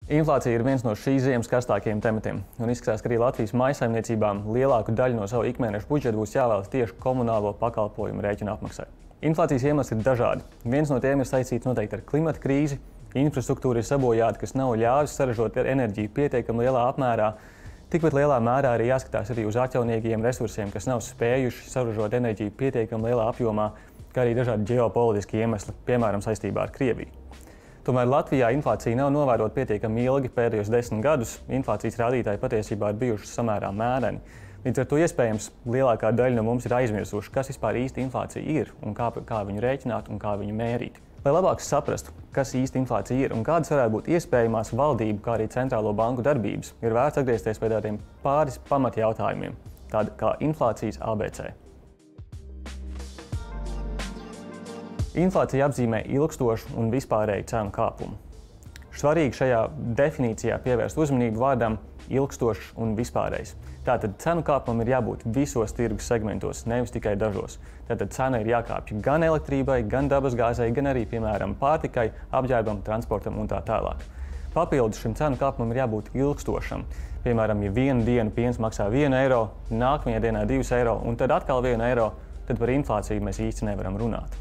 Inflācija ir viens no šīs ziemas karstākajiem tematiem, un izskatās, ka arī Latvijas mājsaimniecībām lielāku daļu no savu ikmēneša budžeta būs jāvēlas tieši komunālo pakalpojumu rēķinu apmaksai. Inflācijas iemesli ir dažādi. Viens no tiem ir saistīts noteikti ar klimata krīzi, infrastruktūra ir sabojāta, kas nav ļāvis saražot enerģiju pietiekami lielā apmērā. Tikpat lielā mērā arī jāskatās arī uz atjaunīgajiem resursiem, kas nav spējuši saražot enerģiju pietiekami lielā apjomā, kā arī dažādi ģeopolitiski iemesli, piemēram, saistībā ar Krieviju. Tomēr Latvijā inflācija nav novērota pietiekami ilgi pēdējos 10 gadus. Inflācijas rādītāji patiesībā ir bijuši samērā mēreni. Līdz ar to iespējams lielākā daļa no mums ir aizmirsuši, kas vispār īsti inflācija ir un kā viņu rēķināt un kā viņu mērīt. Lai labāk saprastu, kas īsti inflācija ir un kādas varētu būt iespējamās valdību, kā arī centrālo banku darbības, ir vērts atgriezties pie tādiem pāris pamatjautājumiem, tādi kā inflācijas ABC. Inflācija apzīmē ilgstošu un vispārēju cenu kāpumu. Svarīgi šajā definīcijā pievērst uzmanību vārdam ilgstošs un vispārējs. Tātad cenu kāpumam ir jābūt visos tirgus segmentos, nevis tikai dažos. Tātad cena ir jākāpj gan elektrībai, gan dabasgāzei, gan arī, piemēram, pārtikai, apģērbam, transportam un tā tālāk. Papildus šim cenu kāpumam ir jābūt ilgstošam. Piemēram, ja vienu dienu piens maksā 1 eiro, nākamajā dienā 2 eiro un tad atkal 1 eiro, tad par inflāciju mēs īsti nevaram runāt.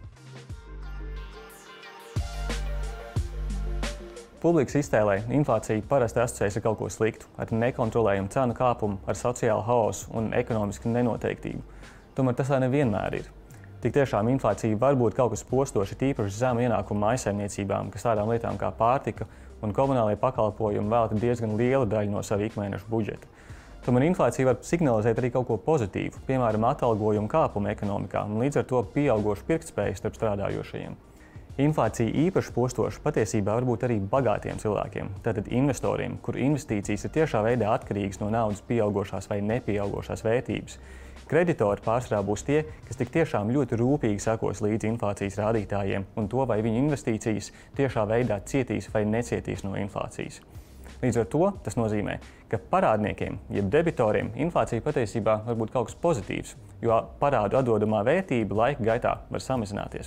Publikas iztēlē inflācija parasti asociējas ar kaut ko sliktu, ar nekontrolējumu cenu kāpumu, ar sociālu haosu un ekonomisku nenoteiktību. Tomēr tas tā nevienmēr ir. Tik tiešām inflācija var būt kaut kas postoši, tīpaši zemu ienākumu mājsaimniecībām, kas tādām lietām kā pārtika un komunālie pakalpojumi velta diezgan lielu daļu no sava ikmēneša budžeta. Tomēr inflācija var signalizēt arī kaut ko pozitīvu, piemēram, atalgojumu kāpumu ekonomikā un līdz ar to pieaugošu pirktspēju starp strādājošajiem. Inflācija īpaši postoša patiesībā var būt arī bagātiem cilvēkiem, tātad investoriem, kur investīcijas ir tiešā veidā atkarīgas no naudas pieaugošās vai nepieaugošās vērtības. Kreditori pārsvarā būs tie, kas tik tiešām ļoti rūpīgi sekos līdzi inflācijas rādītājiem un to, vai viņu investīcijas tiešā veidā cietīs vai necietīs no inflācijas. Līdz ar to tas nozīmē, ka parādniekiem, jeb debitoriem, inflācija patiesībā var būt kaut kas pozitīvs, jo parādu atdodamā vērtība laika gaitā var samazināties.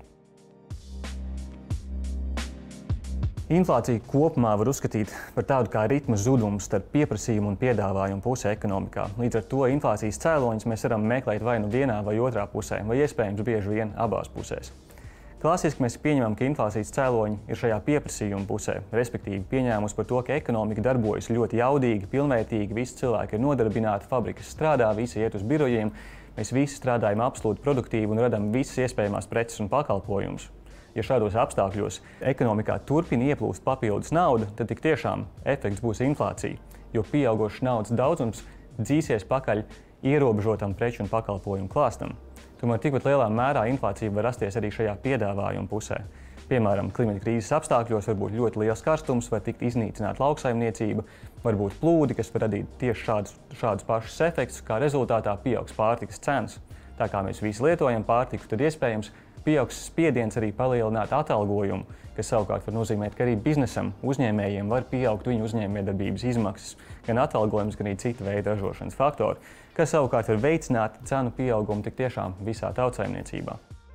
Inflāciju kopumā var uzskatīt par tādu kā ritma zudumu starp pieprasījumu un piedāvājumu pusē ekonomikā. Līdz ar to inflācijas cēloņus mēs varam meklēt vai nu vienā vai otrā pusē, vai iespējams bieži vien abās pusēs. Klasiski mēs pieņemam, ka inflācijas cēloņi ir šajā pieprasījuma pusē, respektīvi pieņēmums par to, ka ekonomika darbojas ļoti jaudīgi, pilnvērtīgi, visi cilvēki ir nodarbināti, fabrikas strādā, visi iet uz birojiem, mēs visi strādājam absolūti produktīvi un radam visas iespējamās preces un pakalpojumus. Ja šādos apstākļos ekonomikā turpina ieplūst papildus nauda, tad tik tiešām efekts būs inflācija, jo pieaugošs naudas daudzums dzīsies pakaļ ierobežotam preču un pakalpojumu klāstam. Tomēr tikpat lielā mērā inflācija var rasties arī šajā piedāvājuma pusē. Piemēram, klimata krīzes apstākļos var būt ļoti liels karstums, var tikt iznīcināta lauksaimniecība, var būt plūdi, kas var radīt tieši šādus pašus efektus, kā rezultātā pieaugs pārtikas cenas. Tā kā mēs visi lietojam pārtiku, tad iespējams pieaugs spiediens arī palielināt atalgojumu, kas savukārt var nozīmēt, ka arī biznesam, uzņēmējiem var pieaugt viņu uzņēmējdarbības izmaksas, gan atalgojums, gan arī cita veida ražošanas faktori, kas savukārt var veicināt cenu pieaugumu tik tiešām visā tautsaimniecībā.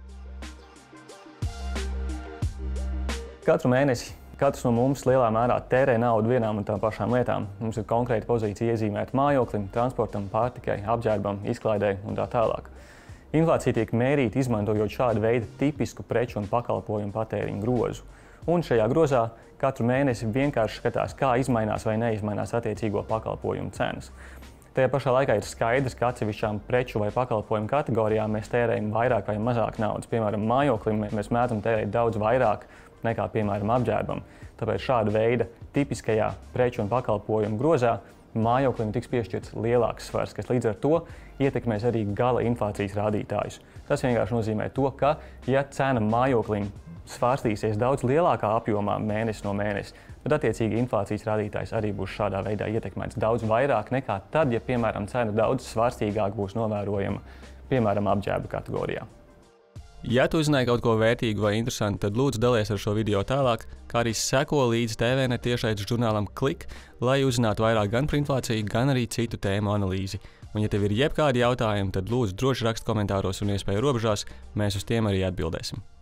Katru mēnesi katrs no mums lielā mērā tērē naudu vienām un tām pašām lietām. Mums ir konkrēta pozīcija iezīmēta mājoklim, transportam, pārtikai, apģērbam, izklaidei un tā tālāk. Inflācija tiek mērīta izmantojot šādu veidu tipisku preču un pakalpojumu patēriņu grozu. Un šajā grozā katru mēnesi vienkārši skatās, kā izmainās vai neizmainās attiecīgo pakalpojumu cenas. Tajā pašā laikā ir skaidrs, ka atsevišķām preču vai pakalpojumu kategorijām mēs tērējam vairāk vai mazāk naudas. Piemēram, mājoklim mēs mēdzam tērēt daudz vairāk nekā, piemēram, apģērbam. Tāpēc šāda veida tipiskajā preču un pakalpojumu grozā mājoklim tiks piešķirts lielāks svars, kas līdz ar to ietekmēs arī gala inflācijas rādītājus. Tas vienkārši nozīmē to, ka, ja cena mājoklim svārstīsies daudz lielākā apjomā mēnesi no mēnesi, tad attiecīgi inflācijas rādītājs arī būs šādā veidā ietekmēts daudz vairāk nekā tad, ja, piemēram, cena daudz svārstīgāk būs novērojama, piemēram, apģērba kategorijā. Ja tu uzzināji kaut ko vērtīgu vai interesantu, tad lūdzu dalies ar šo video tālāk, kā arī seko līdzi TVNet tiešraides žurnālam Klik, lai uzzinātu vairāk gan par inflāciju, gan arī citu tēmu analīzi. Un ja tev ir jebkādi jautājumi, tad lūdzu droši rakst komentāros un iespēju robežās, mēs uz tiem arī atbildēsim.